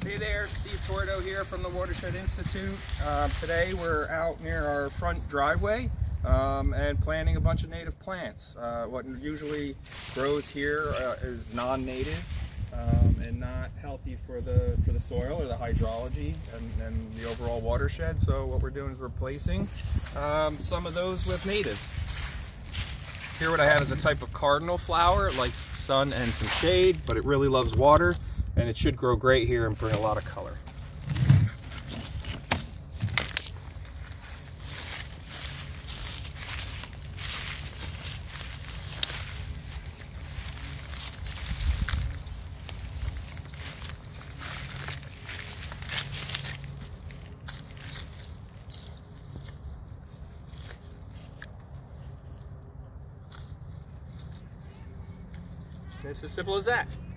Hey there, Steve Tordo here from the Watershed Institute. Today we're out near our front driveway and planting a bunch of native plants. What usually grows here is non-native and not healthy for the soil or the hydrology and the overall watershed. So what we're doing is replacing some of those with natives. Here what I have is a type of cardinal flower. It likes sun and some shade, but it really loves water, and it should grow great here and bring a lot of color. It's as simple as that.